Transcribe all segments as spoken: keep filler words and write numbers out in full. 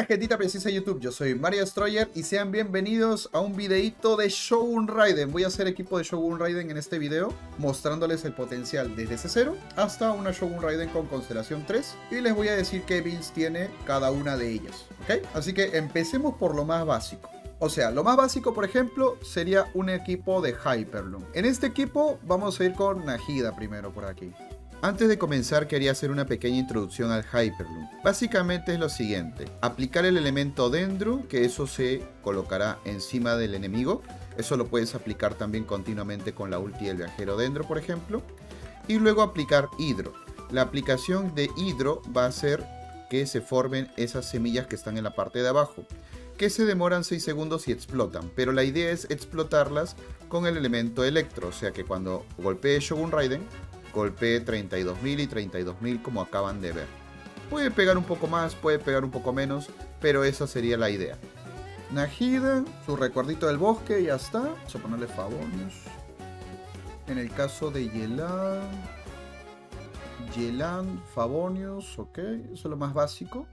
gentita precisa de YouTube, yo soy Mario Destroyer y sean bienvenidos a un videito de Shogun Raiden. Voy a hacer equipo de Shogun Raiden en este video, mostrándoles el potencial desde C cero hasta una Shogun Raiden con Constelación tres y les voy a decir qué builds tiene cada una de ellas, ¿ok? Así que empecemos por lo más básico. O sea, lo más básico, por ejemplo, sería un equipo de Hyperloom. En este equipo vamos a ir con Nahida primero por aquí. Antes de comenzar quería hacer una pequeña introducción al Hyperloom. Básicamente es lo siguiente: aplicar el elemento Dendro, que eso se colocará encima del enemigo. Eso lo puedes aplicar también continuamente con la ulti del viajero Dendro, por ejemplo. Y luego aplicar Hidro. La aplicación de Hidro va a hacer que se formen esas semillas que están en la parte de abajo, que se demoran seis segundos y explotan, pero la idea es explotarlas con el elemento Electro, o sea que cuando golpee Shogun Raiden, golpee treinta y dos mil y treinta y dos mil como acaban de ver. Puede pegar un poco más, puede pegar un poco menos, pero esa sería la idea. Nahida, su recuerdito del bosque, ya está. Vamos a ponerle Favonius. En el caso de Yelan, Yelan, Favonius, ok, eso es lo más básico.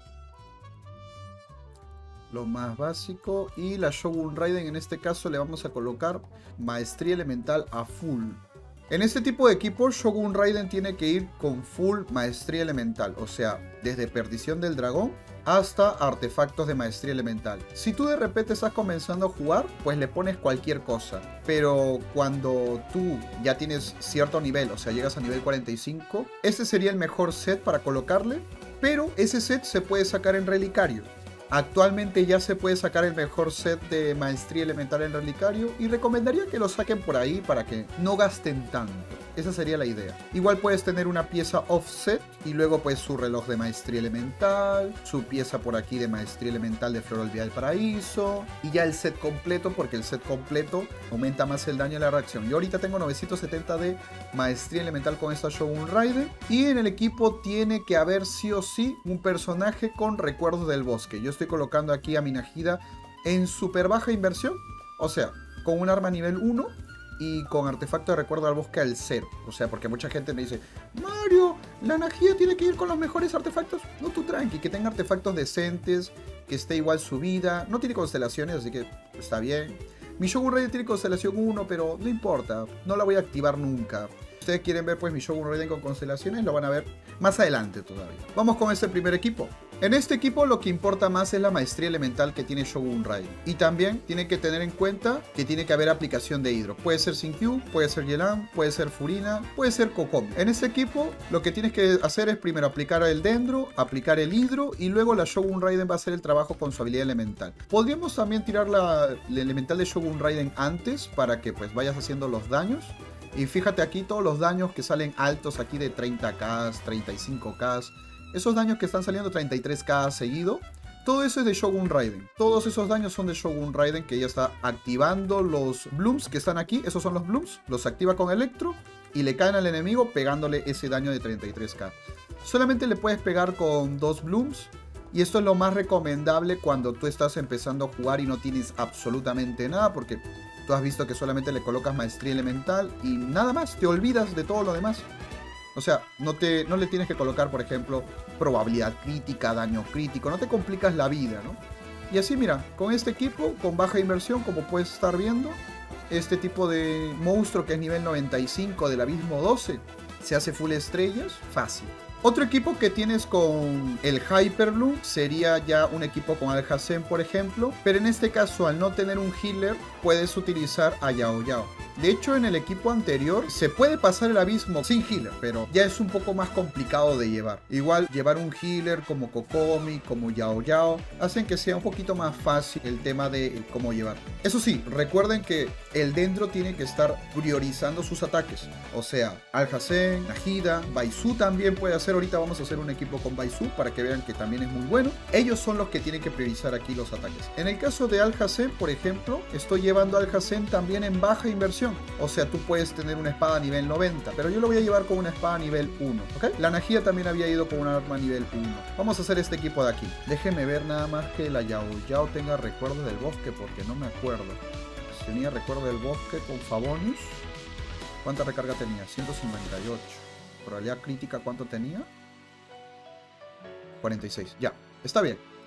Lo más básico. Y la Shogun Raiden en este caso le vamos a colocar Maestría Elemental a full. En este tipo de equipo Shogun Raiden tiene que ir con full Maestría Elemental. O sea, desde Perdición del Dragón hasta artefactos de Maestría Elemental. Si tú de repente estás comenzando a jugar, pues le pones cualquier cosa. Pero cuando tú ya tienes cierto nivel, o sea, llegas a nivel cuarenta y cinco, este sería el mejor set para colocarle. Pero ese set se puede sacar en Relicario. Actualmente ya se puede sacar el mejor set de Maestría Elemental en Relicario y recomendaría que lo saquen por ahí para que no gasten tanto. Esa sería la idea. Igual puedes tener una pieza offset y luego pues su reloj de Maestría Elemental, su pieza por aquí de Maestría Elemental de Flor Olvidada del Paraíso y ya el set completo, porque el set completo aumenta más el daño de la reacción. Yo ahorita tengo novecientos setenta de Maestría Elemental con esta Shogun Raiden y en el equipo tiene que haber sí o sí un personaje con Recuerdos del Bosque. Yo estoy colocando aquí a mi Nahida en super baja inversión, o sea, con un arma nivel uno y con artefacto de recuerdo al bosque al cero. O sea, porque mucha gente me dice: Mario, la Nahida tiene que ir con los mejores artefactos. No, tú tranqui, que tenga artefactos decentes, que esté igual su vida. No tiene constelaciones, así que está bien. Mi Shogun Raiden tiene constelación uno, pero no importa, no la voy a activar nunca. Si ustedes quieren ver pues mi Shogun Raiden con constelaciones, lo van a ver más adelante todavía. Vamos con este primer equipo. En este equipo lo que importa más es la maestría elemental que tiene Shogun Raiden. Y también tienen que tener en cuenta que tiene que haber aplicación de Hidro. Puede ser Sin-Q, puede ser Yelan, puede ser Furina, puede ser Kokomi. En este equipo lo que tienes que hacer es primero aplicar el Dendro, aplicar el Hidro y luego la Shogun Raiden va a hacer el trabajo con su habilidad elemental. Podríamos también tirar la, la elemental de Shogun Raiden antes para que pues vayas haciendo los daños. Y fíjate aquí todos los daños que salen altos aquí de treinta K, treinta y cinco K. Esos daños que están saliendo treinta y tres K seguido. Todo eso es de Shogun Raiden. Todos esos daños son de Shogun Raiden, que ya está activando los blooms que están aquí. Esos son los blooms. Los activa con Electro y le caen al enemigo pegándole ese daño de treinta y tres K. Solamente le puedes pegar con dos blooms. Y esto es lo más recomendable cuando tú estás empezando a jugar y no tienes absolutamente nada, porque tú has visto que solamente le colocas Maestría Elemental y nada más, te olvidas de todo lo demás. O sea, no, te, no le tienes que colocar, por ejemplo, probabilidad crítica, daño crítico, no te complicas la vida, ¿no? Y así, mira, con este equipo, con baja inversión, como puedes estar viendo, este tipo de monstruo que es nivel noventa y cinco del Abismo doce, se hace full estrellas, fácil. Otro equipo que tienes con el Hyperloom sería ya un equipo con Alhazen, por ejemplo. Pero en este caso, al no tener un healer, puedes utilizar a Yao Yao. De hecho, en el equipo anterior se puede pasar el abismo sin healer, pero ya es un poco más complicado de llevar. Igual, llevar un healer como Kokomi, como Yao Yao, hacen que sea un poquito más fácil el tema de cómo llevar. Eso sí, recuerden que el Dendro tiene que estar priorizando sus ataques. O sea, Alhazen, Nahida, Baizu también puede hacer. Ahorita vamos a hacer un equipo con Baizu para que vean que también es muy bueno. Ellos son los que tienen que priorizar aquí los ataques. En el caso de Alhazen, por ejemplo, estoy llevando a Alhazen también en baja inversión. O sea, tú puedes tener una espada a nivel noventa, pero yo lo voy a llevar con una espada a nivel uno, ¿ok? La Nahida también había ido con una arma a nivel uno. Vamos a hacer este equipo de aquí. Déjenme ver nada más que la Yao Yao tenga recuerdos del bosque, porque no me acuerdo. Si tenía recuerdo del bosque con Favonius. ¿Cuánta recarga tenía? ciento cincuenta y ocho. Probabilidad crítica, ¿cuánto tenía? cuarenta y seis. Ya, está bien.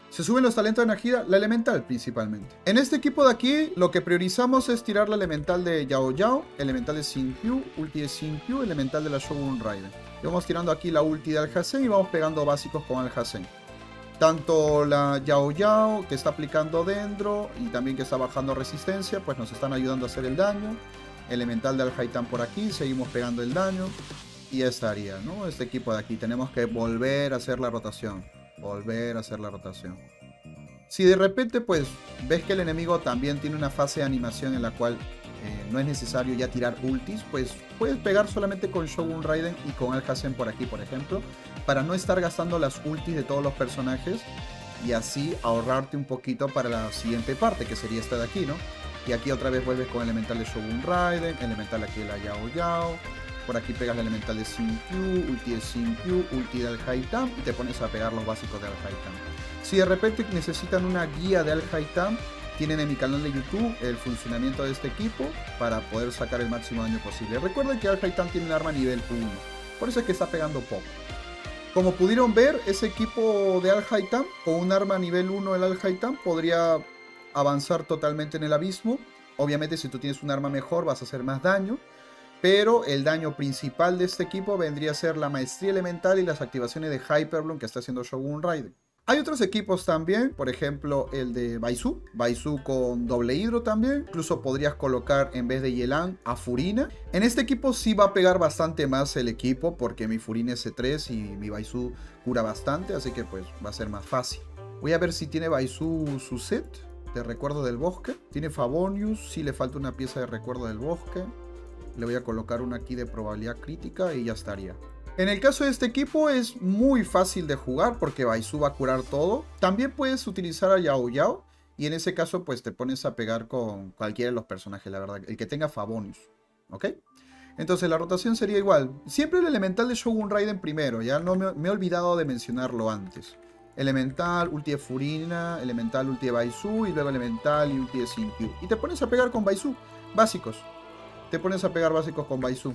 Se suben los talentos de Najida, la elemental principalmente. En este equipo de aquí, lo que priorizamos es tirar la elemental de Yao Yao, elemental de Xingqiu, ulti de Xingqiu, elemental de la Shogun Raiden. Y vamos tirando aquí la ulti de Alhazen y vamos pegando básicos con Alhazen. Tanto la Yao Yao que está aplicando Dendro y también que está bajando resistencia, pues nos están ayudando a hacer el daño. Elemental de Alhazen por aquí, seguimos pegando el daño. Y ya estaría, ¿no? Este equipo de aquí, tenemos que volver a hacer la rotación. Volver a hacer la rotación. Si de repente pues ves que el enemigo también tiene una fase de animación en la cual eh, no es necesario ya tirar ultis, pues puedes pegar solamente con Shogun Raiden y con Alhazen por aquí, por ejemplo, para no estar gastando las ultis de todos los personajes y así ahorrarte un poquito para la siguiente parte, que sería esta de aquí, ¿no? Y aquí otra vez vuelves con elemental de Shogun Raiden, elemental aquí de la Yao Yao. Por aquí pegas la elemental de Xingqiu, ulti de Xingqiu, ulti de Alhazen y te pones a pegar los básicos de Alhazen. Si de repente necesitan una guía de Alhazen, tienen en mi canal de YouTube el funcionamiento de este equipo para poder sacar el máximo daño posible. Recuerden que Alhazen tiene un arma nivel uno, por eso es que está pegando poco. Como pudieron ver, ese equipo de Alhazen con un arma nivel uno del Alhazen podría avanzar totalmente en el abismo. Obviamente si tú tienes un arma mejor vas a hacer más daño. Pero el daño principal de este equipo vendría a ser la maestría elemental y las activaciones de Hyperbloom que está haciendo Shogun Raiden. Hay otros equipos también, por ejemplo el de Baizu, Baizu con doble hidro también. Incluso podrías colocar en vez de Yelan a Furina. En este equipo sí va a pegar bastante más el equipo porque mi Furina es C tres y mi Baizu cura bastante, así que pues va a ser más fácil. Voy a ver si tiene Baizu su set de recuerdo del bosque. Tiene Favonius, sí le falta una pieza de recuerdo del bosque. Le voy a colocar una aquí de probabilidad crítica y ya estaría. En el caso de este equipo es muy fácil de jugar porque Baizu va a curar todo. También puedes utilizar a Yao Yao y en ese caso pues te pones a pegar con cualquiera de los personajes, la verdad. El que tenga Favonius, ¿ok? Entonces la rotación sería igual. Siempre el elemental de Shogun Raiden primero, ya no me, me he olvidado de mencionarlo antes. Elemental, ulti de Furina, elemental, ulti de Baizu y luego elemental y ulti de Xingqiu. Y te pones a pegar con Baizu, básicos. Te pones a pegar básicos con Baizu.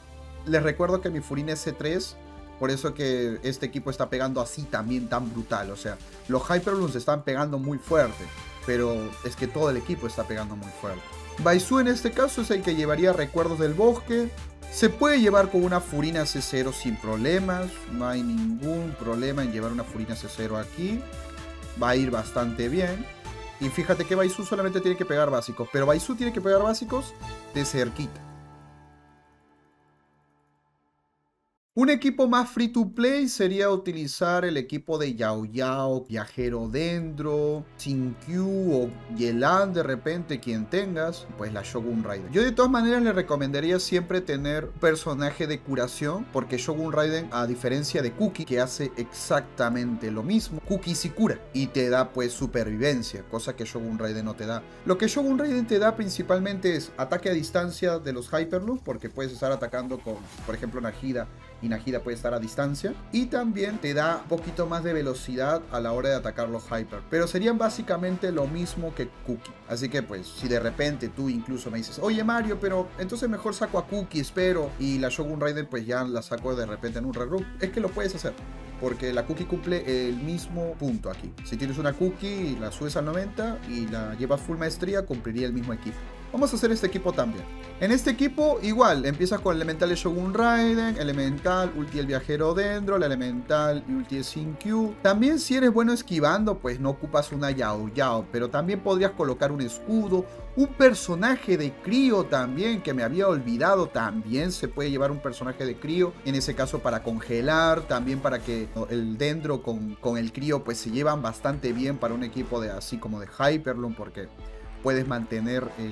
Les recuerdo que mi Furina es C tres, por eso que este equipo está pegando así también tan brutal. O sea, los Hyperblooms están pegando muy fuerte, pero es que todo el equipo está pegando muy fuerte. Baizu en este caso es el que llevaría recuerdos del bosque. Se puede llevar con una Furina C cero sin problemas, no hay ningún problema en llevar una Furina C cero aquí. Va a ir bastante bien. Y fíjate que Baizu solamente tiene que pegar básicos, pero Baizu tiene que pegar básicos de cerquita. Un equipo más free to play sería utilizar el equipo de Yao Yao, Viajero Dendro, Xingqiu o Yelan de repente, quien tengas, pues la Shogun Raiden. Yo de todas maneras le recomendaría siempre tener personaje de curación, porque Shogun Raiden, a diferencia de Kuki, que hace exactamente lo mismo, Kuki sí cura y te da pues supervivencia, cosa que Shogun Raiden no te da. Lo que Shogun Raiden te da principalmente es ataque a distancia de los Hyperloops, porque puedes estar atacando con, por ejemplo, Najida, y Najida puede estar a distancia, y también te da un poquito más de velocidad a la hora de atacar los Hyper, pero serían básicamente lo mismo que Kuki. Así que pues si de repente tú incluso me dices, oye Mario, pero entonces mejor saco a Kuki, espero, y la Shogun Raiden pues ya la saco de repente en un regroup, es que lo puedes hacer, porque la Kuki cumple el mismo punto aquí. Si tienes una Kuki y la subes al noventa y la llevas full maestría, cumpliría el mismo equipo. Vamos a hacer este equipo también. En este equipo igual, empiezas con elemental de Shogun Raiden, elemental, ulti del Viajero Dendro, la elemental y ulti de Xingqiu. También si eres bueno esquivando, pues no ocupas una Yao Yao, pero también podrías colocar un escudo, un personaje de crío también, que me había olvidado, también se puede llevar un personaje de crío, en ese caso para congelar, también para que el Dendro con, con el crío pues se llevan bastante bien para un equipo de así como de Hyperloom, porque puedes mantener el,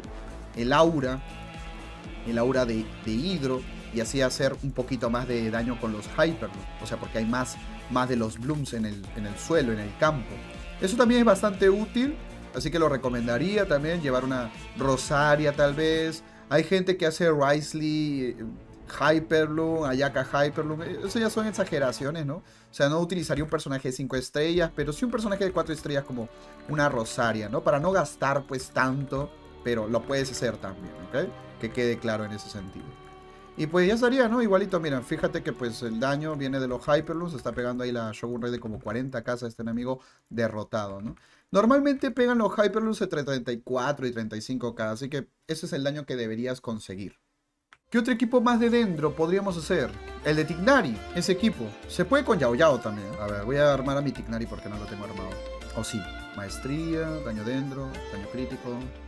el aura, el aura de, de hidro y así hacer un poquito más de daño con los Hyperloom. O sea, porque hay más, más de los blooms en el, en el suelo, en el campo. Eso también es bastante útil, así que lo recomendaría también, llevar una Rosaria tal vez. Hay gente que hace Wriothesley Hyperloom, Ayaka Hyperloom, eso ya son exageraciones, ¿no? O sea, no utilizaría un personaje de cinco estrellas, pero sí un personaje de cuatro estrellas como una Rosaria, ¿no? Para no gastar pues tanto, pero lo puedes hacer también, ¿ok? Que quede claro en ese sentido. Y pues ya estaría, ¿no? Igualito, miren, fíjate que pues el daño viene de los Hyperlooms, está pegando ahí la Shogun Raiden como cuarenta casas, este enemigo derrotado, ¿no? Normalmente pegan los Hyperlooms entre treinta y cuatro y treinta y cinco K, así que ese es el daño que deberías conseguir. ¿Qué otro equipo más de Dendro podríamos hacer? El de Tignari, ese equipo. Se puede con Yao Yao también. A ver, voy a armar a mi Tignari porque no lo tengo armado. O sí, maestría, daño Dendro, daño crítico.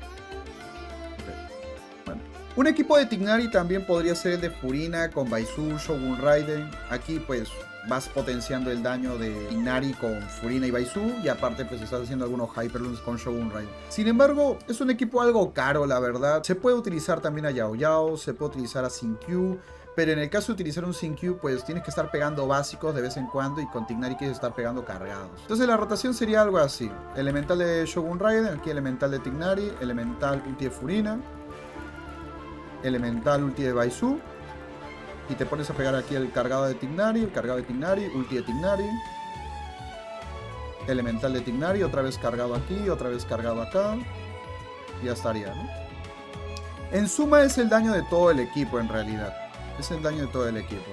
Bueno. Un equipo de Tignari también podría ser el de Furina con Baizu, Shogun Raiden. Aquí pues vas potenciando el daño de Tignari con Furina y Baizu. Y aparte pues estás haciendo algunos Hyperlooms con Shogun Raiden. Sin embargo, es un equipo algo caro, la verdad. Se puede utilizar también a Yao Yao, se puede utilizar a Sin-Q. Pero en el caso de utilizar un Sin-Q, pues tienes que estar pegando básicos de vez en cuando y con Tignari quieres estar pegando cargados. Entonces la rotación sería algo así. Elemental de Shogun Raiden, aquí elemental de Tignari, elemental ulti de Furina, elemental ulti de Baizu. Y te pones a pegar aquí el cargado de Tignari, el cargado de Tignari, ulti de Tignari. Elemental de Tignari, otra vez cargado aquí, otra vez cargado acá. Y ya estaría, ¿no? En suma es el daño de todo el equipo en realidad. Es el daño de todo el equipo.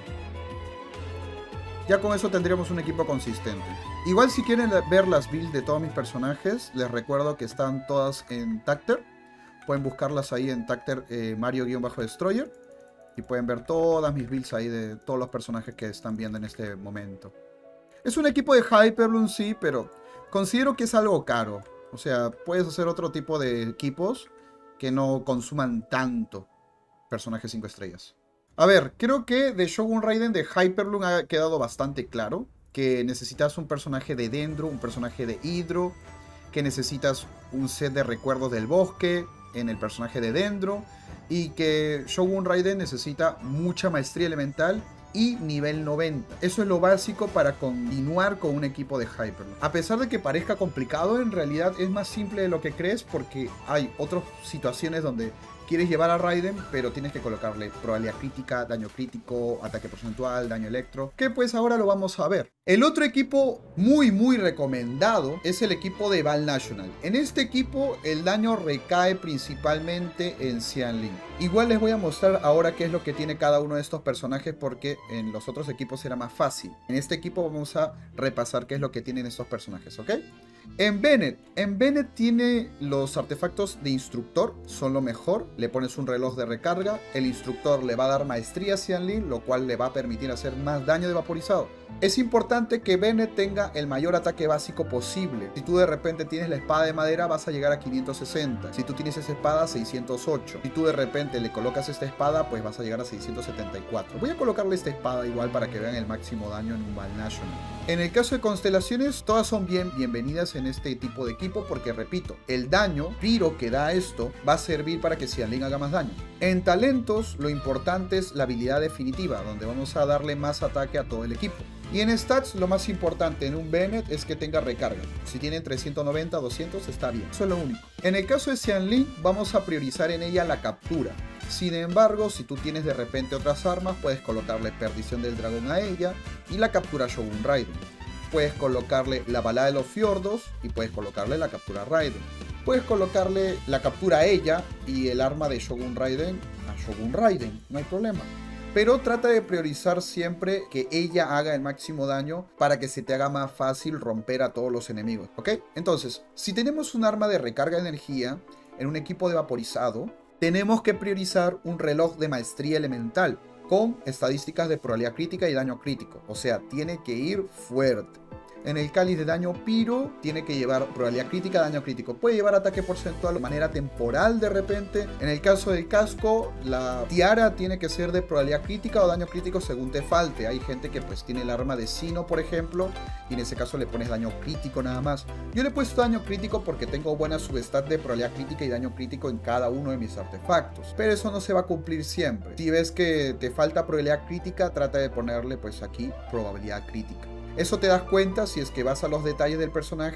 Ya con eso tendríamos un equipo consistente. Igual si quieren ver las builds de todos mis personajes, les recuerdo que están todas en Tacter. Pueden buscarlas ahí en Tacter eh, Mario-Destroyer. Y pueden ver todas mis builds ahí de todos los personajes que están viendo en este momento. Es un equipo de Hyperloom, sí, pero considero que es algo caro. O sea, puedes hacer otro tipo de equipos que no consuman tanto personajes cinco estrellas. A ver, creo que de Shogun Raiden de Hyperloom ha quedado bastante claro que necesitas un personaje de Dendro, un personaje de Hydro, que necesitas un set de recuerdos del bosque en el personaje de Dendro, y que Shogun Raiden necesita mucha maestría elemental y nivel noventa. Eso es lo básico para continuar con un equipo de Hyperloom. A pesar de que parezca complicado, en realidad es más simple de lo que crees, porque hay otras situaciones donde quieres llevar a Raiden, pero tienes que colocarle probabilidad crítica, daño crítico, ataque porcentual, daño electro, que pues ahora lo vamos a ver. El otro equipo muy muy recomendado es el equipo de Val National. En este equipo el daño recae principalmente en Xianling. Igual les voy a mostrar ahora qué es lo que tiene cada uno de estos personajes, porque en los otros equipos era más fácil. En este equipo vamos a repasar qué es lo que tienen estos personajes, ¿ok? En Bennett, en Bennett tiene los artefactos de instructor, son lo mejor. Le pones un reloj de recarga, el instructor le va a dar maestría a Xianling, lo cual le va a permitir hacer más daño de vaporizado. Es importante que Bennett tenga el mayor ataque básico posible. Si tú de repente tienes la espada de madera, vas a llegar a quinientos sesenta. Si tú tienes esa espada, seiscientos ocho. Si tú de repente le colocas esta espada, pues vas a llegar a seiscientos setenta y cuatro. Voy a colocarle esta espada igual para que vean el máximo daño en un Val National. En el caso de constelaciones, todas son bien bienvenidas en este tipo de equipo, porque repito, el daño piro que da esto va a servir para que Xianling haga más daño. En talentos, lo importante es la habilidad definitiva, donde vamos a darle más ataque a todo el equipo. Y en stats, lo más importante en un Bennett es que tenga recarga. Si tiene entre ciento noventa a doscientos, está bien. Eso es lo único. En el caso de Xianling, vamos a priorizar en ella la captura. Sin embargo, si tú tienes de repente otras armas, puedes colocarle Perdición del Dragón a ella y la captura Shogun Raiden. Puedes colocarle la Balada de los Fiordos y puedes colocarle la captura Raiden. Puedes colocarle la captura a ella y el arma de Shogun Raiden a Shogun Raiden, no hay problema. Pero trata de priorizar siempre que ella haga el máximo daño para que se te haga más fácil romper a todos los enemigos, ¿ok? Entonces, si tenemos un arma de recarga de energía en un equipo de vaporizado, tenemos que priorizar un reloj de maestría elemental con estadísticas de probabilidad crítica y daño crítico. O sea, tiene que ir fuerte. En el cáliz de daño piro, tiene que llevar probabilidad crítica, daño crítico. Puede llevar ataque porcentual de manera temporal de repente. En el caso del casco, la tiara tiene que ser de probabilidad crítica o daño crítico según te falte. Hay gente que pues tiene el arma de Sino, por ejemplo, y en ese caso le pones daño crítico nada más. Yo le he puesto daño crítico porque tengo buena substat de probabilidad crítica y daño crítico en cada uno de mis artefactos. Pero eso no se va a cumplir siempre. Si ves que te falta probabilidad crítica, trata de ponerle pues aquí probabilidad crítica. Eso te das cuenta si es que vas a los detalles del personaje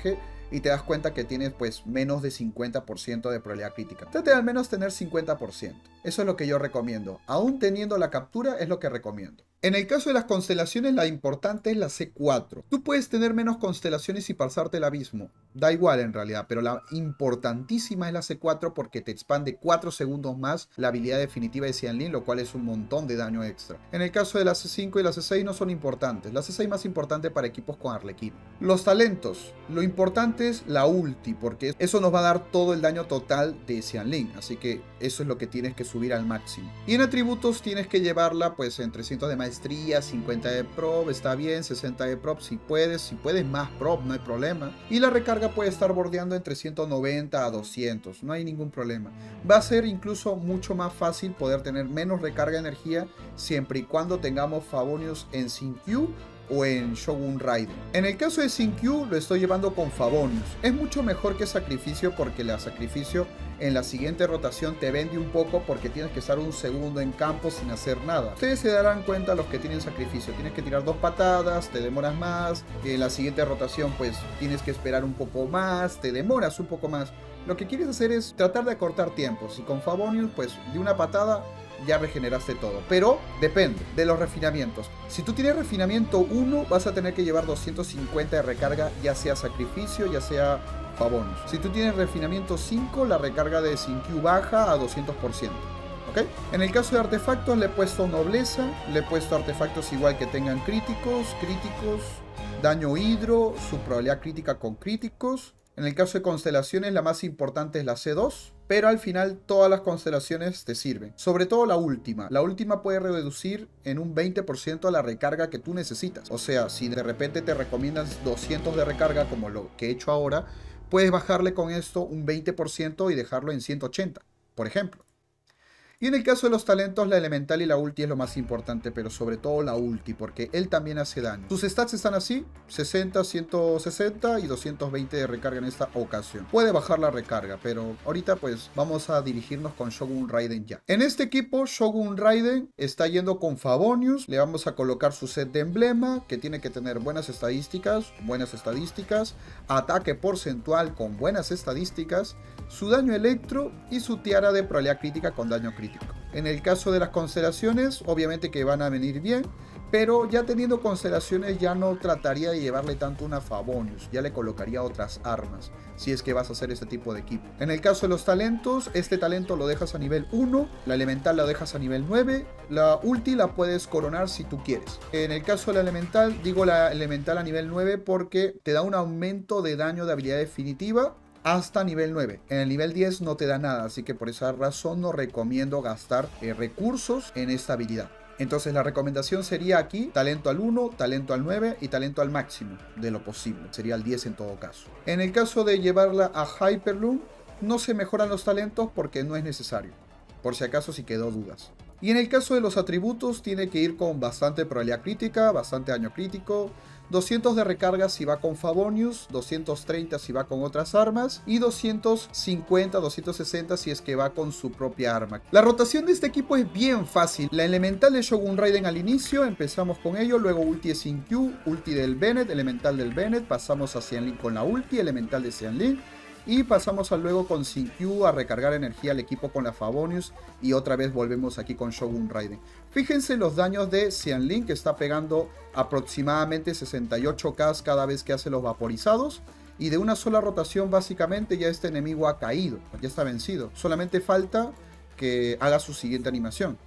y te das cuenta que tienes pues menos de cincuenta por ciento de probabilidad crítica. Trate de al menos tener cincuenta por ciento. Eso es lo que yo recomiendo. Aún teniendo la captura es lo que recomiendo. En el caso de las constelaciones, la importante es la C cuatro. Tú puedes tener menos constelaciones y pasarte el abismo. Da igual en realidad, pero la importantísima es la C cuatro porque te expande cuatro segundos más la habilidad definitiva de Xianling, lo cual es un montón de daño extra. En el caso de la C cinco y la C seis no son importantes. La C seis más importante para equipos con Arlequín. Los talentos. Lo importante es la ulti, porque eso nos va a dar todo el daño total de Xianling. Así que eso es lo que tienes que subir al máximo. Y en atributos tienes que llevarla pues en trescientos de maestría, cincuenta de prop, está bien, sesenta de prop si puedes, si puedes más prop, no hay problema. Y la recarga puede estar bordeando entre ciento noventa a doscientos, no hay ningún problema. Va a ser incluso mucho más fácil poder tener menos recarga de energía siempre y cuando tengamos Favonius en Xingqiu o en Shogun Raiden. En el caso de Xingqiu lo estoy llevando con Favonius. Es mucho mejor que Sacrificio porque la Sacrificio en la siguiente rotación te vende un poco porque tienes que estar un segundo en campo sin hacer nada. Ustedes se darán cuenta los que tienen Sacrificio. Tienes que tirar dos patadas, te demoras más. En la siguiente rotación pues tienes que esperar un poco más, te demoras un poco más. Lo que quieres hacer es tratar de acortar tiempos. Y con Favonius pues de una patada ya regeneraste todo, pero depende de los refinamientos. Si tú tienes refinamiento uno, vas a tener que llevar doscientos cincuenta de recarga, ya sea Sacrificio, ya sea Favonius. Si tú tienes refinamiento cinco, la recarga de Xingqiu baja a doscientos por ciento. ¿Ok? En el caso de artefactos le he puesto nobleza, le he puesto artefactos igual que tengan críticos, críticos, daño hidro, su probabilidad crítica con críticos. En el caso de constelaciones, la más importante es la C dos, pero al final todas las constelaciones te sirven. Sobre todo la última. La última puede reducir en un veinte por ciento la recarga que tú necesitas. O sea, si de repente te recomiendas doscientos de recarga, como lo que he hecho ahora, puedes bajarle con esto un veinte por ciento y dejarlo en ciento ochenta, por ejemplo. Y en el caso de los talentos, la elemental y la ulti es lo más importante, pero sobre todo la ulti, porque él también hace daño. Sus stats están así, sesenta, ciento sesenta y doscientos veinte de recarga en esta ocasión. Puede bajar la recarga, pero ahorita pues vamos a dirigirnos con Shogun Raiden ya. En este equipo, Shogun Raiden está yendo con Favonius. Le vamos a colocar su set de emblema, que tiene que tener buenas estadísticas, buenas estadísticas, ataque porcentual con buenas estadísticas, su daño electro y su tiara de probabilidad crítica con daño crítico. En el caso de las constelaciones, obviamente que van a venir bien, pero ya teniendo constelaciones ya no trataría de llevarle tanto una Favonius, ya le colocaría otras armas, si es que vas a hacer este tipo de equipo. En el caso de los talentos, este talento lo dejas a nivel uno, la elemental la dejas a nivel nueve, la ulti la puedes coronar si tú quieres. En el caso de la elemental, digo la elemental a nivel nueve porque te da un aumento de daño de habilidad definitiva hasta nivel nueve. En el nivel diez no te da nada, así que por esa razón no recomiendo gastar eh, recursos en esta habilidad. Entonces la recomendación sería aquí talento al uno, talento al nueve y talento al máximo de lo posible. Sería el diez en todo caso. En el caso de llevarla a Hyperloom, no se mejoran los talentos porque no es necesario. Por si acaso si quedó dudas. Y en el caso de los atributos tiene que ir con bastante probabilidad crítica, bastante daño crítico, doscientos de recarga si va con Favonius, doscientos treinta si va con otras armas y doscientos cincuenta, doscientos sesenta si es que va con su propia arma. La rotación de este equipo es bien fácil. La elemental de Shogun Raiden al inicio, empezamos con ello, luego ulti de Xingqiu, ulti del Bennett, elemental del Bennett, pasamos a Xianling con la ulti, elemental de Xianling. Y pasamos a luego con Xingqiu a recargar energía al equipo con la Favonius. Y otra vez volvemos aquí con Shogun Raiden. Fíjense los daños de Xianling, que está pegando aproximadamente sesenta y ocho K cada vez que hace los vaporizados. Y de una sola rotación básicamente ya este enemigo ha caído, ya está vencido. Solamente falta que haga su siguiente animación.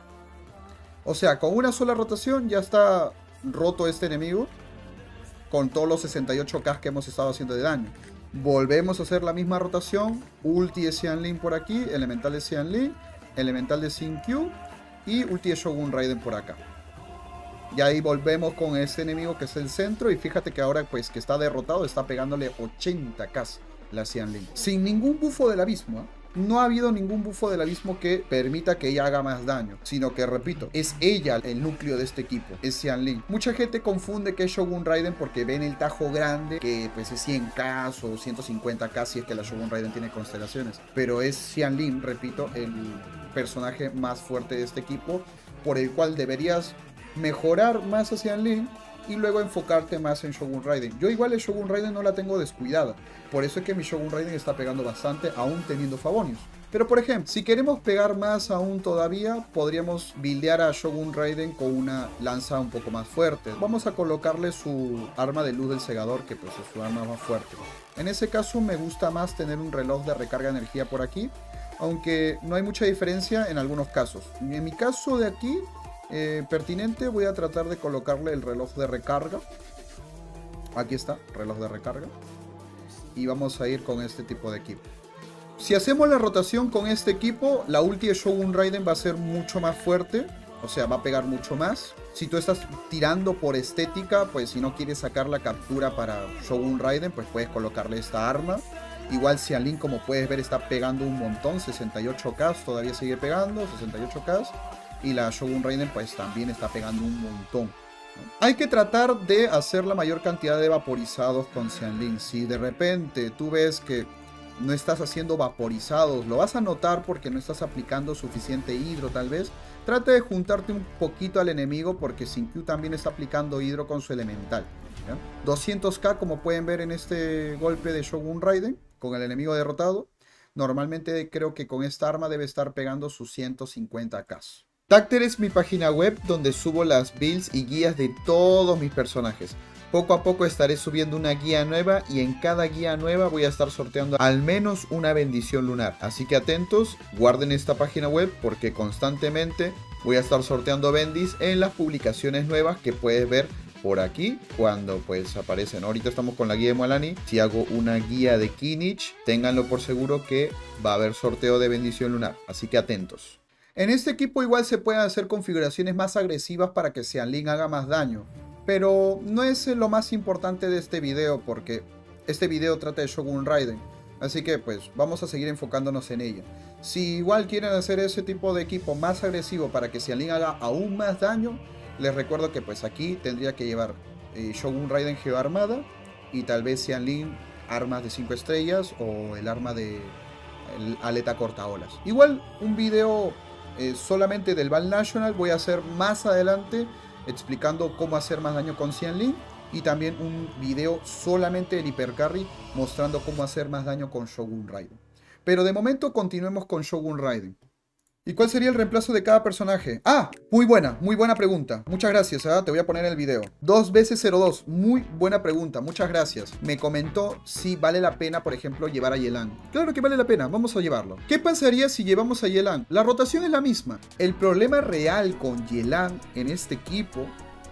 O sea, con una sola rotación ya está roto este enemigo. Con todos los sesenta y ocho K que hemos estado haciendo de daño. Volvemos a hacer la misma rotación. Ulti de Xianling por aquí, elemental de Xianling, elemental de Xingqiu y ulti de Shogun Raiden por acá. Y ahí volvemos con este enemigo que es el centro. Y fíjate que ahora pues que está derrotado, está pegándole ochenta K la Xianling. Sin ningún bufo del abismo, ¿eh? No ha habido ningún bufo del abismo que permita que ella haga más daño, sino que, repito, es ella el núcleo de este equipo, es Xianling. Mucha gente confunde que es Shogun Raiden porque ven el tajo grande, que pues es cien K o ciento cincuenta K si es que la Shogun Raiden tiene constelaciones. Pero es Xianling, repito, el personaje más fuerte de este equipo, por el cual deberías mejorar más a Xianling y luego enfocarte más en Shogun Raiden. Yo igual el Shogun Raiden no la tengo descuidada, por eso es que mi Shogun Raiden está pegando bastante aún teniendo Favonius. Pero por ejemplo, si queremos pegar más aún todavía, podríamos buildear a Shogun Raiden con una lanza un poco más fuerte. Vamos a colocarle su arma de luz del segador, que pues es su arma más fuerte. En ese caso me gusta más tener un reloj de recarga de energía por aquí, aunque no hay mucha diferencia en algunos casos. En mi caso de aquí, eh, pertinente, voy a tratar de colocarle el reloj de recarga. Aquí está, reloj de recarga. Y vamos a ir con este tipo de equipo. Si hacemos la rotación con este equipo, la ulti de Shogun Raiden va a ser mucho más fuerte. O sea, va a pegar mucho más. Si tú estás tirando por estética, pues si no quieres sacar la captura para Shogun Raiden, pues puedes colocarle esta arma. Igual Xianlin, como puedes ver, está pegando un montón. sesenta y ocho K, todavía sigue pegando, sesenta y ocho K. Y la Shogun Raiden pues también está pegando un montón, ¿no? Hay que tratar de hacer la mayor cantidad de vaporizados con Xianlin. Si de repente tú ves que no estás haciendo vaporizados, lo vas a notar porque no estás aplicando suficiente hidro tal vez. Trata de juntarte un poquito al enemigo porque Xingqiu también está aplicando hidro con su elemental, ¿ya? doscientos K, como pueden ver en este golpe de Shogun Raiden, con el enemigo derrotado. Normalmente creo que con esta arma debe estar pegando sus ciento cincuenta K. Tacter es mi página web donde subo las builds y guías de todos mis personajes. Poco a poco estaré subiendo una guía nueva y en cada guía nueva voy a estar sorteando al menos una bendición lunar. Así que atentos, guarden esta página web porque constantemente voy a estar sorteando bendis en las publicaciones nuevas que puedes ver por aquí cuando pues aparecen. Ahorita estamos con la guía de Mualani. Si hago una guía de Kinich, ténganlo por seguro que va a haber sorteo de bendición lunar. Así que atentos. En este equipo igual se pueden hacer configuraciones más agresivas para que Xianlin haga más daño. Pero no es lo más importante de este video porque este video trata de Shogun Raiden. Así que pues vamos a seguir enfocándonos en ella. Si igual quieren hacer ese tipo de equipo más agresivo para que Xianlin haga aún más daño, les recuerdo que pues aquí tendría que llevar eh, Shogun Raiden Geoarmada y tal vez Xianlin armas de cinco estrellas o el arma de el aleta cortaolas. Igual un video eh, solamente del Val National voy a hacer más adelante, explicando cómo hacer más daño con Xianlin y también un video solamente del hipercarry mostrando cómo hacer más daño con Shogun Raiden. Pero de momento continuemos con Shogun Raiden. ¿Y cuál sería el reemplazo de cada personaje? Ah, muy buena, muy buena pregunta. Muchas gracias, ¿eh? Te voy a poner el video. dos veces cero dos, muy buena pregunta, muchas gracias. Me comentó si vale la pena, por ejemplo, llevar a Yelan. Claro que vale la pena, vamos a llevarlo. ¿Qué pasaría si llevamos a Yelan? La rotación es la misma. El problema real con Yelan en este equipo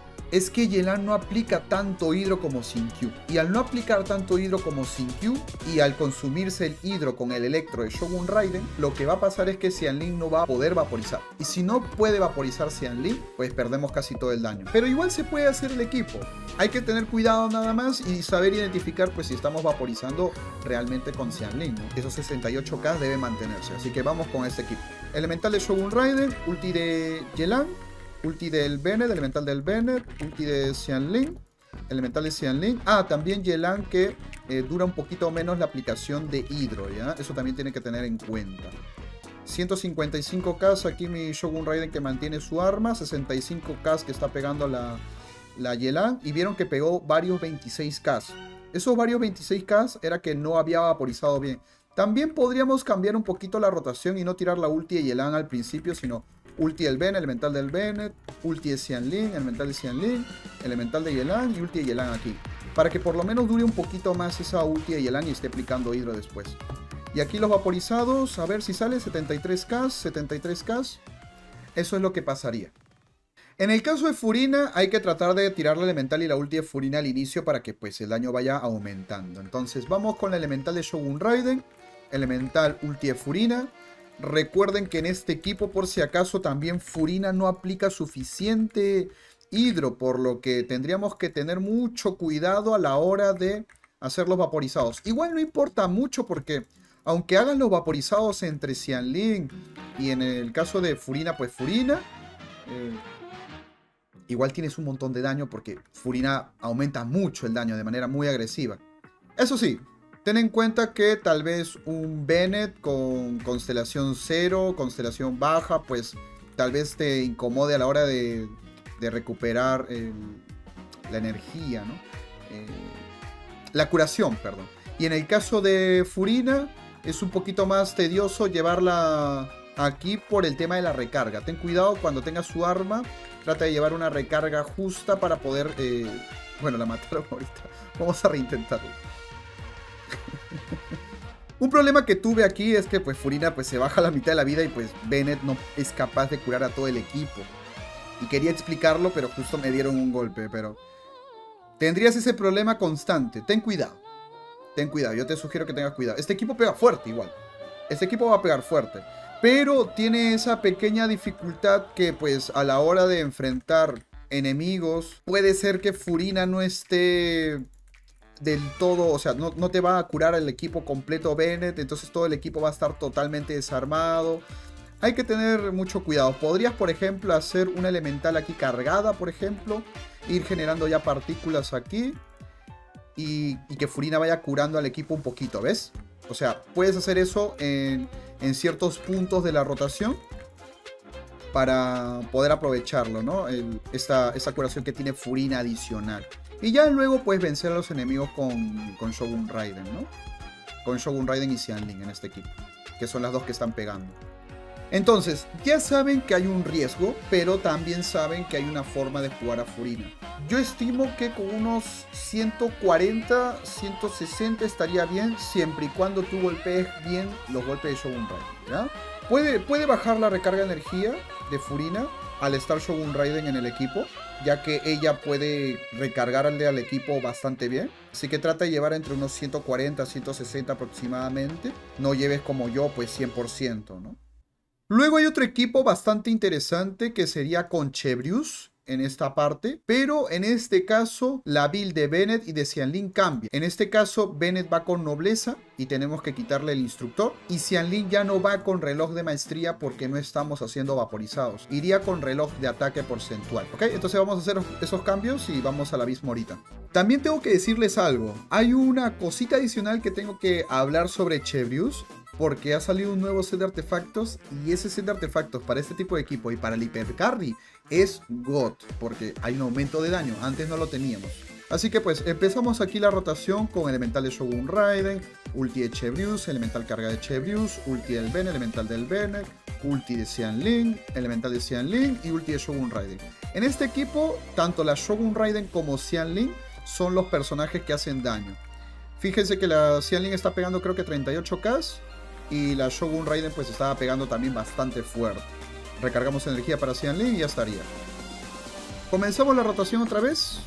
es que Yelan no aplica tanto hidro como Xingqiu. Y al no aplicar tanto hidro como Xingqiu y al consumirse el hidro con el electro de Shogun Raiden, lo que va a pasar es que Xianlin no va a poder vaporizar. Y si no puede vaporizar Xianlin, pues perdemos casi todo el daño. Pero igual se puede hacer el equipo. Hay que tener cuidado nada más y saber identificar pues si estamos vaporizando realmente con Xianlin, ¿no? Esos sesenta y ocho K deben mantenerse. Así que vamos con este equipo. Elemental de Shogun Raiden, ulti de Yelan, ulti del Bennett, elemental del Bennett, ulti de Xianlin, elemental de Xianlin. Ah, también Yelan que eh, dura un poquito menos la aplicación de hidro, ¿ya? Eso también tiene que tener en cuenta. ciento cincuenta y cinco K aquí mi Shogun Raiden que mantiene su arma, sesenta y cinco K que está pegando la, la Yelan. Y vieron que pegó varios veintiséis K. Esos varios veintiséis K era que no había vaporizado bien. También podríamos cambiar un poquito la rotación y no tirar la ulti de Yelan al principio, sino ulti del Bennett, elemental del Bennett, ulti de Xianlin, elemental de Xianlin, elemental de Yelan y ulti de Yelan aquí. Para que por lo menos dure un poquito más esa ulti de Yelan y esté aplicando hidro después. Y aquí los vaporizados, a ver si sale, setenta y tres K, setenta y tres K. Eso es lo que pasaría. En el caso de Furina hay que tratar de tirar la elemental y la ulti de Furina al inicio para que pues el daño vaya aumentando. Entonces vamos con la elemental de Shogun Raiden, elemental ulti de Furina. Recuerden que en este equipo, por si acaso, también Furina no aplica suficiente hidro, por lo que tendríamos que tener mucho cuidado a la hora de hacer los vaporizados. Igual no importa mucho porque, aunque hagan los vaporizados entre Xianlin y en el caso de Furina, pues Furina, eh, igual tienes un montón de daño porque Furina aumenta mucho el daño de manera muy agresiva. Eso sí, ten en cuenta que tal vez un Bennett con constelación cero, constelación baja, pues tal vez te incomode a la hora de, de recuperar el, la energía, ¿no? Eh, la curación, perdón. Y en el caso de Furina, es un poquito más tedioso llevarla aquí por el tema de la recarga. Ten cuidado cuando tengas su arma, trata de llevar una recarga justa para poder... Eh... Bueno, la mataron ahorita. Vamos a reintentarlo. Un problema que tuve aquí es que pues Furina pues se baja a la mitad de la vida y pues Bennett no es capaz de curar a todo el equipo. Y quería explicarlo, pero justo me dieron un golpe, pero... Tendrías ese problema constante. Ten cuidado. Ten cuidado, yo te sugiero que tengas cuidado. Este equipo pega fuerte igual. Este equipo va a pegar fuerte. Pero tiene esa pequeña dificultad que pues a la hora de enfrentar enemigos, puede ser que Furina no esté... del todo, o sea, no, no te va a curar el equipo completo Bennett, entonces todo el equipo va a estar totalmente desarmado. Hay que tener mucho cuidado. Podrías, por ejemplo, hacer una elemental aquí cargada, por ejemplo, ir generando ya partículas aquí y, y que Furina vaya curando al equipo un poquito, ¿ves? O sea, puedes hacer eso en, en ciertos puntos de la rotación para poder aprovecharlo, ¿no? El, esta, esta curación que tiene Furina adicional. Y ya luego puedes vencer a los enemigos con, con Shogun Raiden, ¿no? Con Shogun Raiden y Xianling en este equipo, que son las dos que están pegando. Entonces, ya saben que hay un riesgo, pero también saben que hay una forma de jugar a Furina. Yo estimo que con unos ciento cuarenta, ciento sesenta estaría bien, siempre y cuando tú golpees bien los golpes de Shogun Raiden, ¿ya? Puede, puede bajar la recarga de energía de Furina al estar Shogun Raiden en el equipo, ya que ella puede recargarle al equipo bastante bien. Así que trata de llevar entre unos ciento cuarenta, ciento sesenta aproximadamente. No lleves como yo, pues cien por ciento, ¿no? Luego hay otro equipo bastante interesante que sería con Chevreuse en esta parte, pero en este caso la build de Bennett y de Xianling cambia. En este caso Bennett va con nobleza y tenemos que quitarle el instructor, y Xianling ya no va con reloj de maestría porque no estamos haciendo vaporizados, iría con reloj de ataque porcentual, ¿ok? Entonces vamos a hacer esos cambios y vamos al abismo ahorita. También tengo que decirles algo, hay una cosita adicional que tengo que hablar sobre Chevreuse, porque ha salido un nuevo set de artefactos y ese set de artefactos para este tipo de equipo y para el hipercarry es God, porque hay un aumento de daño, antes no lo teníamos. Así que pues empezamos aquí la rotación con elemental de Shogun Raiden, ulti de Chevreuse, elemental carga de Chevreuse, ulti del Bennett, elemental del Bennett, ulti de Xianling, elemental de Xianling y ulti de Shogun Raiden. En este equipo, tanto la Shogun Raiden como Xianling son los personajes que hacen daño. Fíjense que la Xianling está pegando creo que treinta y ocho K y la Shogun Raiden pues estaba pegando también bastante fuerte. Recargamos energía para Xianling y ya estaría. Comenzamos la rotación otra vez.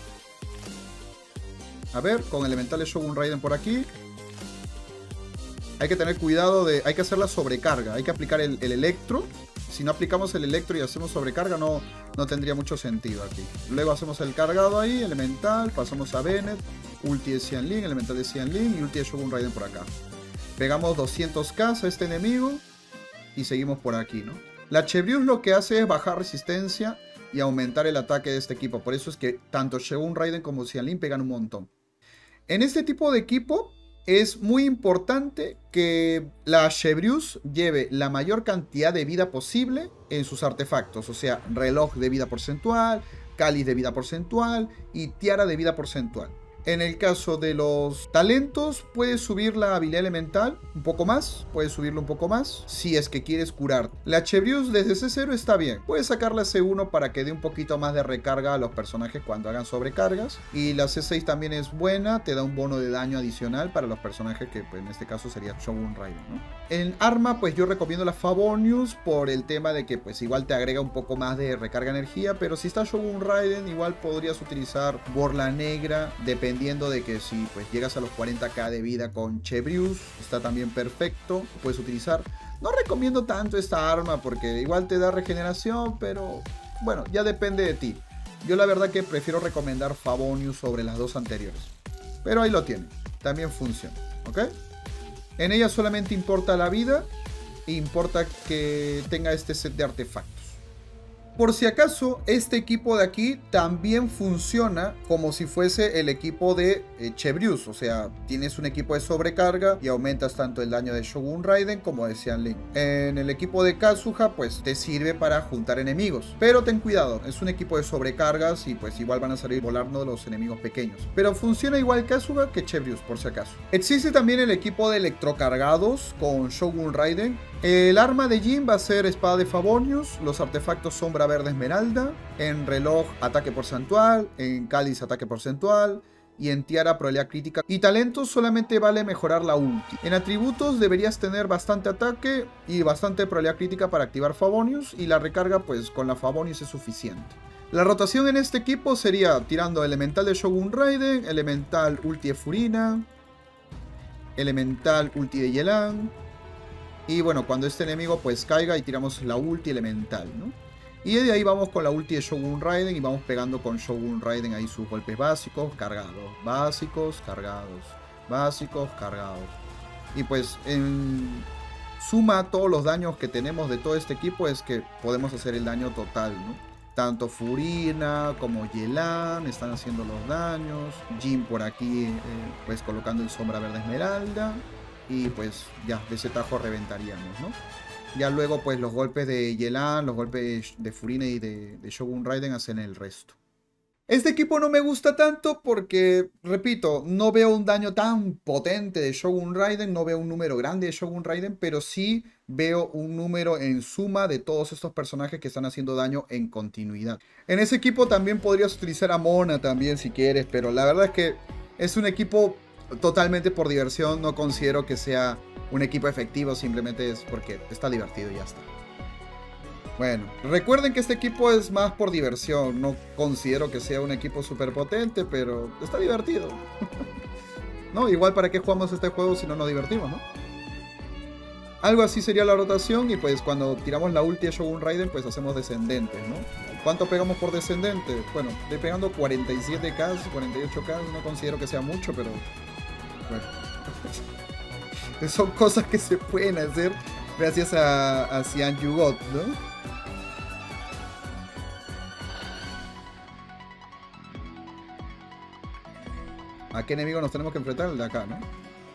A ver, con elementales Shogun Raiden por aquí. Hay que tener cuidado de... Hay que hacer la sobrecarga. Hay que aplicar el, el electro. Si no aplicamos el electro y hacemos sobrecarga, no, no tendría mucho sentido aquí. Luego hacemos el cargado ahí, elemental. Pasamos a Bennett. Ulti de Xianling, elemental de Xianling y ulti de Shogun Raiden por acá. Pegamos doscientos K a este enemigo. Y seguimos por aquí, ¿no? La Chevreuse lo que hace es bajar resistencia y aumentar el ataque de este equipo. Por eso es que tanto Shogun Raiden como Xianling pegan un montón. En este tipo de equipo es muy importante que la Chevreuse lleve la mayor cantidad de vida posible en sus artefactos. O sea, reloj de vida porcentual, cáliz de vida porcentual y tiara de vida porcentual. En el caso de los talentos, puedes subir la habilidad elemental un poco más. Puedes subirlo un poco más si es que quieres curar. La Chevreuse desde C cero está bien. Puedes sacar la C uno para que dé un poquito más de recarga a los personajes cuando hagan sobrecargas. Y la C seis también es buena. Te da un bono de daño adicional para los personajes que pues, en este caso sería Shogun Raiden, ¿no? En arma, pues yo recomiendo la Favonius por el tema de que pues igual te agrega un poco más de recarga de energía. Pero si está Shogun Raiden, igual podrías utilizar Borla Negra, dependiendo Dependiendo de que si pues llegas a los cuarenta K de vida con Chevreuse, está también perfecto, puedes utilizar. No recomiendo tanto esta arma porque igual te da regeneración, pero bueno, ya depende de ti. Yo la verdad que prefiero recomendar Favonius sobre las dos anteriores. Pero ahí lo tienen, también funciona, ¿ok? En ella solamente importa la vida e importa que tenga este set de artefactos. Por si acaso, este equipo de aquí también funciona como si fuese el equipo de eh, Chevreuse. O sea, tienes un equipo de sobrecarga y aumentas tanto el daño de Shogun Raiden como de Xianling. En el equipo de Kazuha, pues te sirve para juntar enemigos. Pero ten cuidado, es un equipo de sobrecargas y pues igual van a salir volando los enemigos pequeños. Pero funciona igual Kazuha que Chevreuse, por si acaso. Existe también el equipo de electrocargados con Shogun Raiden. El arma de Jin va a ser espada de Favonius, los artefactos sombra verde esmeralda, en reloj ataque porcentual, en cáliz ataque porcentual y en tiara probabilidad crítica. Y talentos solamente vale mejorar la ulti. En atributos deberías tener bastante ataque y bastante probabilidad crítica para activar Favonius, y la recarga pues con la Favonius es suficiente. La rotación en este equipo sería tirando elemental de Shogun Raiden, elemental ulti de Furina, elemental ulti de Yelan. Y bueno, cuando este enemigo pues caiga y tiramos la ulti elemental, ¿no? Y de ahí vamos con la ulti de Shogun Raiden y vamos pegando con Shogun Raiden ahí sus golpes básicos, cargados, básicos, cargados, básicos, cargados. Y pues en suma todos los daños que tenemos de todo este equipo es que podemos hacer el daño total, ¿no? Tanto Furina como Yelan están haciendo los daños. Jin por aquí eh, pues colocando el sombra verde esmeralda. Y pues ya, de ese tajo reventaríamos, ¿no? Ya luego pues los golpes de Yelan, los golpes de Furina y de, de Shogun Raiden hacen el resto. Este equipo no me gusta tanto porque, repito, no veo un daño tan potente de Shogun Raiden, no veo un número grande de Shogun Raiden, pero sí veo un número en suma de todos estos personajes que están haciendo daño en continuidad. En ese equipo también podrías utilizar a Mona también si quieres, pero la verdad es que es un equipo totalmente por diversión. No considero que sea un equipo efectivo, simplemente es porque está divertido y ya está. Bueno, recuerden que este equipo es más por diversión. No considero que sea un equipo súper potente, pero está divertido. No, igual para qué jugamos este juego si no nos divertimos, ¿no? Algo así sería la rotación. Y pues cuando tiramos la ulti de Shogun Raiden, pues hacemos descendentes, ¿no? ¿Cuánto pegamos por descendente? Bueno, estoy pegando cuarenta y siete K, cuarenta y ocho K. No considero que sea mucho, pero bueno. Son cosas que se pueden hacer gracias a, a Xian Yugot, ¿no? ¿A qué enemigo nos tenemos que enfrentar? El de acá, ¿no?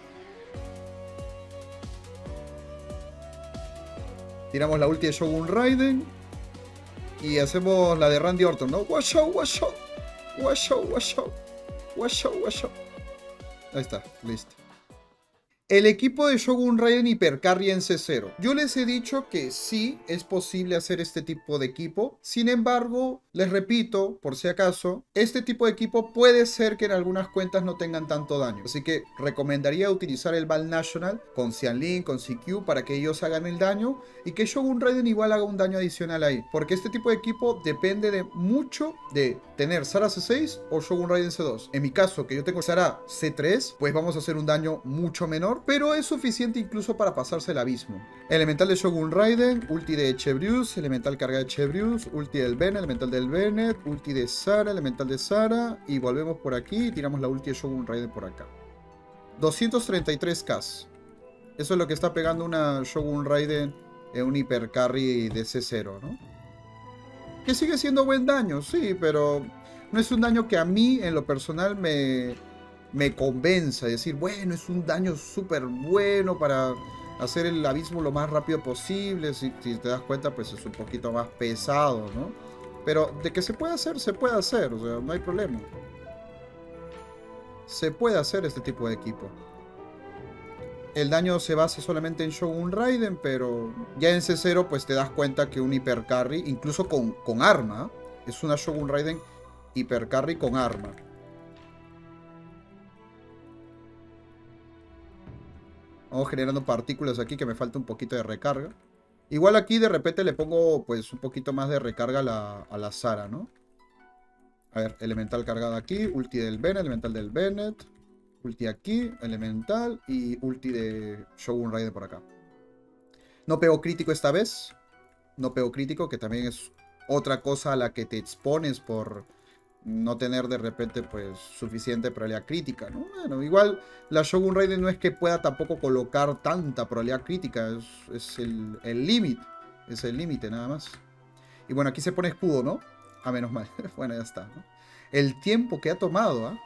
Tiramos la ulti de Shogun Raiden y hacemos la de Randy Orton, ¿no? Wash out, wash out, wash out, wash out, wash out, wash out. Ahí está, listo. El equipo de Shogun Raiden hipercarry en C cero. Yo les he dicho que sí es posible hacer este tipo de equipo. Sin embargo, les repito, por si acaso, este tipo de equipo puede ser que en algunas cuentas no tengan tanto daño. Así que recomendaría utilizar el Val National con Xianling, con C Q, para que ellos hagan el daño y que Shogun Raiden igual haga un daño adicional ahí. Porque este tipo de equipo depende de mucho de tener Sara C seis o Shogun Raiden C dos. En mi caso, que yo tengo Sara C tres, pues vamos a hacer un daño mucho menor, pero es suficiente incluso para pasarse el abismo. Elemental de Shogun Raiden, ulti de Chevreuse, elemental carga de Chevreuse, ulti del Bennett, elemental del Bennett, ulti de Sara, elemental de Sara, y volvemos por aquí y tiramos la ulti de Shogun Raiden por acá. doscientos treinta y tres K. Eso es lo que está pegando una Shogun Raiden en un hipercarry de C cero, ¿no? Que sigue siendo buen daño, sí, pero no es un daño que a mí en lo personal me... me convenza, decir, bueno, es un daño súper bueno para hacer el abismo lo más rápido posible. Si, si te das cuenta, pues es un poquito más pesado, ¿no? Pero de que se puede hacer, se puede hacer, o sea, no hay problema. Se puede hacer este tipo de equipo. El daño se basa solamente en Shogun Raiden, pero ya en C cero pues te das cuenta que un hipercarry, incluso con, con arma, es una Shogun Raiden hipercarry con arma. Vamos generando partículas aquí, que me falta un poquito de recarga. Igual aquí de repente le pongo pues un poquito más de recarga a la, a la Sara, ¿no? A ver, elemental cargada aquí, ulti del Bennett, elemental del Bennett, ulti aquí, elemental y ulti de Shogun Raiden por acá. No pego crítico esta vez. No pego crítico, que también es otra cosa a la que te expones por no tener de repente pues suficiente probabilidad crítica, ¿no? Bueno, igual la Shogun Raiden no es que pueda tampoco colocar tanta probabilidad crítica, es, es el límite, es el límite nada más. Y bueno, aquí se pone escudo, ¿no? Ah, menos mal. Bueno, ya está, ¿no? El tiempo que ha tomado, ¿ah? ¿eh?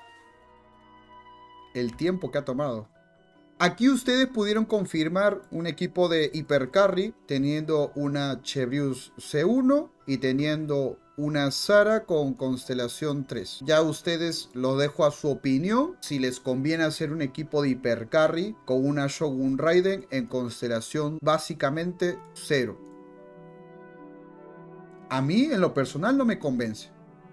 El tiempo que ha tomado. Aquí ustedes pudieron confirmar un equipo de hipercarry teniendo una Chevreuse C uno y teniendo una Zara con constelación tres. Ya ustedes lo dejo a su opinión si les conviene hacer un equipo de hipercarry con una Shogun Raiden en constelación básicamente cero. A mí en lo personal no me convence.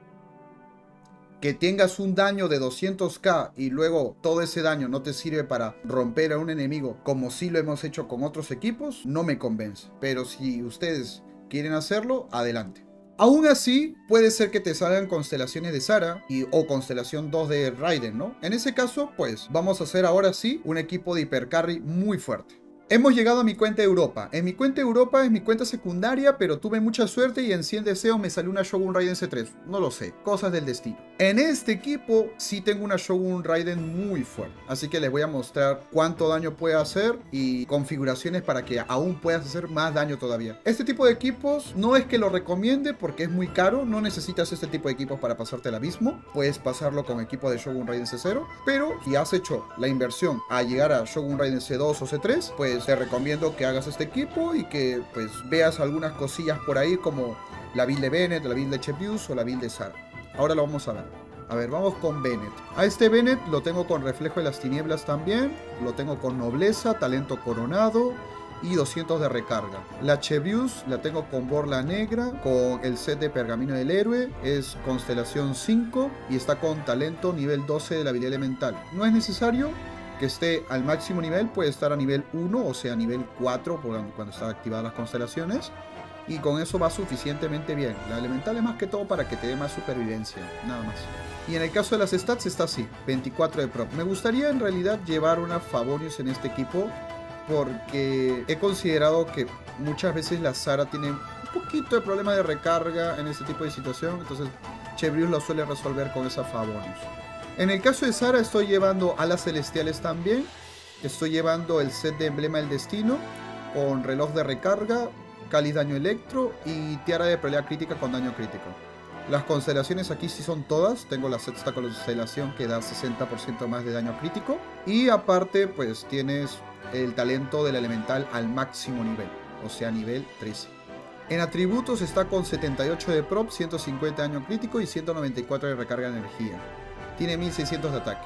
Que tengas un daño de doscientos k y luego todo ese daño no te sirve para romper a un enemigo como sí lo hemos hecho con otros equipos, no me convence. Pero si ustedes quieren hacerlo, adelante. Aún así, puede ser que te salgan constelaciones de Zara y, o constelación dos de Raiden, ¿no? En ese caso, pues vamos a hacer ahora sí un equipo de hipercarry muy fuerte. Hemos llegado a mi cuenta de Europa. En mi cuenta de Europa es mi cuenta secundaria, pero tuve mucha suerte y en cien deseos me salió una Shogun Raiden C tres. No lo sé, cosas del destino. En este equipo sí tengo una Shogun Raiden muy fuerte. Así que les voy a mostrar cuánto daño puede hacer y configuraciones para que aún puedas hacer más daño todavía. Este tipo de equipos no es que lo recomiende porque es muy caro. No necesitas este tipo de equipos para pasarte el abismo. Puedes pasarlo con equipo de Shogun Raiden C cero. Pero si has hecho la inversión a llegar a Shogun Raiden C dos o C tres, pues te recomiendo que hagas este equipo y que pues veas algunas cosillas por ahí como la build de Bennett, la build de Chevreuse o la build de Zara. Ahora lo vamos a ver. A ver, vamos con Bennett. A este Bennett lo tengo con reflejo de las tinieblas también. Lo tengo con nobleza, talento coronado y doscientos de recarga. La Chevreuse la tengo con borla negra, con el set de pergamino del héroe. Es constelación cinco y está con talento nivel doce de la habilidad elemental. No es necesario que esté al máximo nivel, puede estar a nivel uno, o sea, nivel cuatro, cuando están activadas las constelaciones. Y con eso va suficientemente bien. La elemental es más que todo para que te dé más supervivencia, nada más. Y en el caso de las stats está así, veinticuatro de prop. Me gustaría en realidad llevar una Favonius en este equipo, porque he considerado que muchas veces la Zara tiene un poquito de problema de recarga en este tipo de situación. Entonces Chevreuse lo suele resolver con esa Favonius. En el caso de Zara estoy llevando alas celestiales también. Estoy llevando el set de emblema del destino con reloj de recarga, cáliz daño electro y tiara de pelea crítica con daño crítico. Las constelaciones aquí sí son todas. Tengo la sexta constelación que da sesenta por ciento más de daño crítico. Y aparte pues tienes el talento del elemental al máximo nivel, o sea nivel trece. En atributos está con setenta y ocho de prop, ciento cincuenta de daño crítico y ciento noventa y cuatro de recarga de energía. Tiene mil seiscientos de ataque.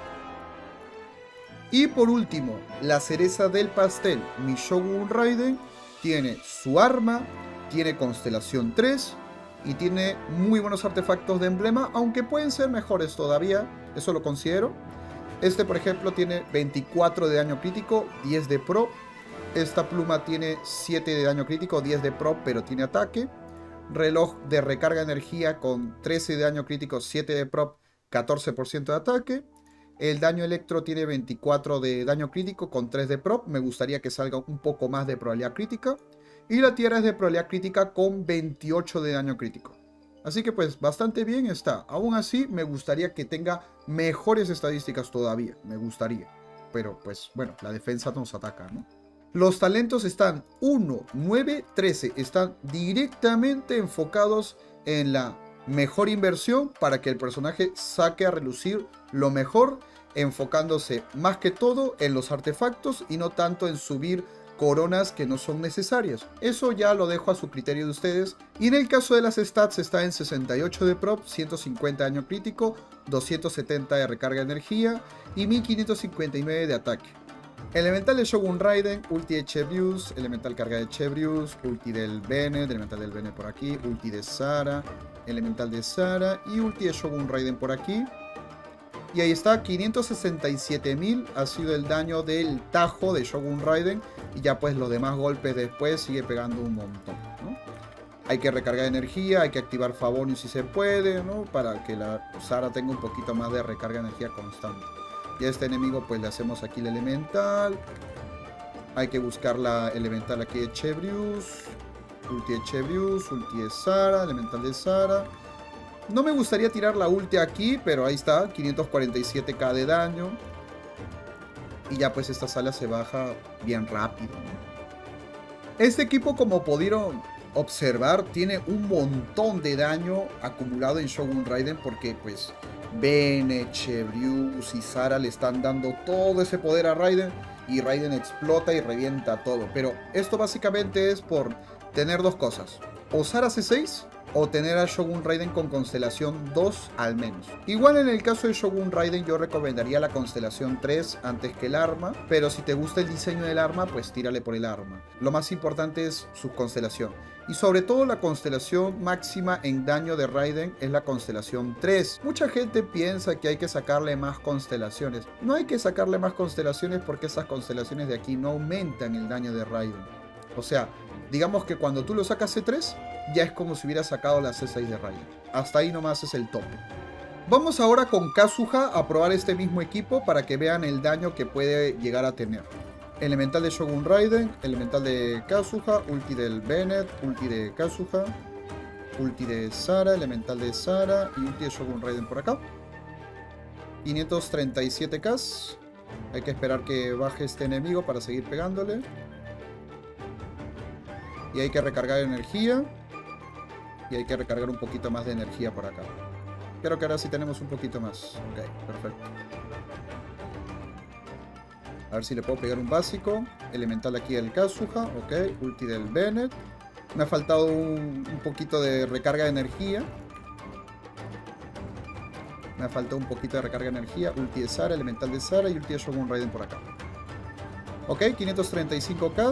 Y por último, la cereza del pastel, mi Shogun Raiden, tiene su arma, tiene constelación tres y tiene muy buenos artefactos de emblema, aunque pueden ser mejores todavía, eso lo considero. Este, por ejemplo, tiene veinticuatro de daño crítico, diez de prop. Esta pluma tiene siete de daño crítico, diez de prop, pero tiene ataque. Reloj de recarga de energía con trece de daño crítico, siete de prop, catorce por ciento de ataque. El daño electro tiene veinticuatro de daño crítico con tres de prop. Me gustaría que salga un poco más de probabilidad crítica. Y la tierra es de probabilidad crítica con veintiocho de daño crítico. Así que pues bastante bien está. Aún así me gustaría que tenga mejores estadísticas todavía. Me gustaría. Pero pues bueno, la defensa nos ataca, ¿no? Los talentos están uno, nueve, trece. Están directamente enfocados en la mejor inversión para que el personaje saque a relucir lo mejor, enfocándose más que todo en los artefactos y no tanto en subir coronas que no son necesarias. Eso ya lo dejo a su criterio de ustedes. Y en el caso de las stats está en sesenta y ocho de prop, ciento cincuenta de daño crítico, doscientos setenta de recarga de energía y mil quinientos cincuenta y nueve de ataque. Elemental de Shogun Raiden, ulti de Chevreuse, elemental carga de Chevreuse, ulti del Bennett, elemental del Bennett por aquí, ulti de Zara, elemental de Zara y ulti de Shogun Raiden por aquí. Y ahí está, quinientos sesenta y siete mil ha sido el daño del tajo de Shogun Raiden. Y ya pues los demás golpes después sigue pegando un montón, ¿no? Hay que recargar energía, hay que activar Favonius si se puede, ¿no? Para que la Zara tenga un poquito más de recarga de energía constante. Y a este enemigo pues le hacemos aquí el elemental. Hay que buscar la elemental aquí de Chevreuse. Ulti de Chevreuse, ulti de Zara, elemental de Zara. No me gustaría tirar la ulti aquí, pero ahí está, quinientos cuarenta y siete k de daño. Y ya pues esta sala se baja bien rápido, ¿no? Este equipo, como pudieron observar, tiene un montón de daño acumulado en Shogun Raiden porque pues Bennett, Chevreuse y Zara le están dando todo ese poder a Raiden y Raiden explota y revienta todo. Pero esto básicamente es por tener dos cosas: o Zara C seis o tener a Shogun Raiden con constelación dos al menos. Igual en el caso de Shogun Raiden yo recomendaría la constelación tres antes que el arma, pero si te gusta el diseño del arma, pues tírale por el arma. Lo más importante es su constelación. Y sobre todo la constelación máxima en daño de Raiden es la constelación tres. Mucha gente piensa que hay que sacarle más constelaciones. No hay que sacarle más constelaciones porque esas constelaciones de aquí no aumentan el daño de Raiden. O sea, digamos que cuando tú lo sacas C tres, ya es como si hubiera sacado la C seis de Raiden. Hasta ahí nomás es el tope. Vamos ahora con Kazuha a probar este mismo equipo para que vean el daño que puede llegar a tener. Elemental de Shogun Raiden, elemental de Kazuha, ulti del Bennett, ulti de Kazuha, ulti de Zara, elemental de Zara y ulti de Shogun Raiden por acá. quinientos treinta y siete K. Hay que esperar que baje este enemigo para seguir pegándole. Y hay que recargar energía. Y hay que recargar un poquito más de energía por acá. Creo que ahora sí tenemos un poquito más. Ok, perfecto. A ver si le puedo pegar un básico. Elemental aquí del Kazuha. Ok, ulti del Bennett. Me ha faltado un, un poquito de recarga de energía. Me ha faltado un poquito de recarga de energía. Ulti de Zara, elemental de Zara y ulti de Shogun Raiden por acá. Ok, quinientos treinta y cinco K.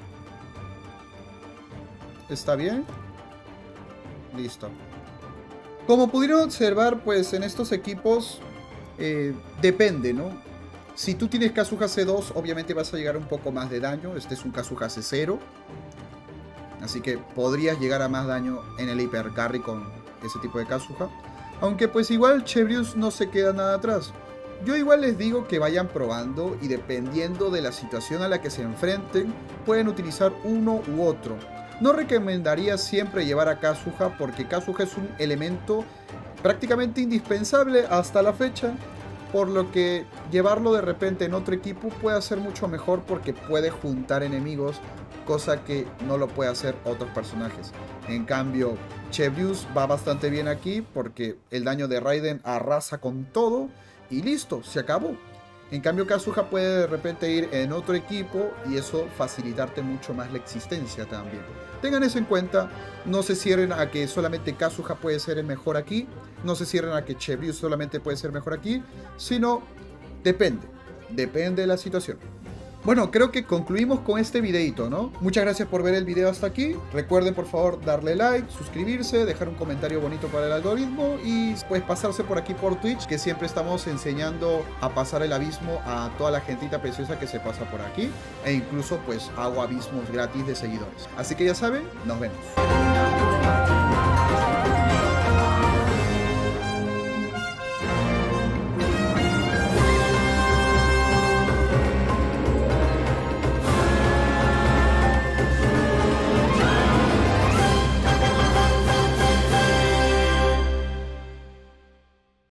Está bien. Listo. Como pudieron observar, pues en estos equipos eh, depende, ¿no? Si tú tienes Kazuha C dos, obviamente vas a llegar a un poco más de daño. Este es un Kazuha C cero. Así que podrías llegar a más daño en el Hyper Carry con ese tipo de Kazuha. Aunque pues igual Chevreuse no se queda nada atrás. Yo igual les digo que vayan probando y dependiendo de la situación a la que se enfrenten, pueden utilizar uno u otro. No recomendaría siempre llevar a Kazuha porque Kazuha es un elemento prácticamente indispensable hasta la fecha, por lo que llevarlo de repente en otro equipo puede ser mucho mejor porque puede juntar enemigos, cosa que no lo puede hacer otros personajes. En cambio, Chevreuse va bastante bien aquí porque el daño de Raiden arrasa con todo y listo, se acabó. En cambio, Kazuha puede de repente ir en otro equipo y eso facilitarte mucho más la existencia también. Tengan eso en cuenta, no se cierren a que solamente Kazuha puede ser el mejor aquí, no se cierren a que Chevreuse solamente puede ser mejor aquí, sino depende, depende de la situación. Bueno, creo que concluimos con este videito, ¿no? Muchas gracias por ver el video hasta aquí. Recuerden por favor darle like, suscribirse, dejar un comentario bonito para el algoritmo y pues pasarse por aquí por Twitch, que siempre estamos enseñando a pasar el abismo a toda la gentita preciosa que se pasa por aquí. E incluso pues hago abismos gratis de seguidores. Así que ya saben, nos vemos.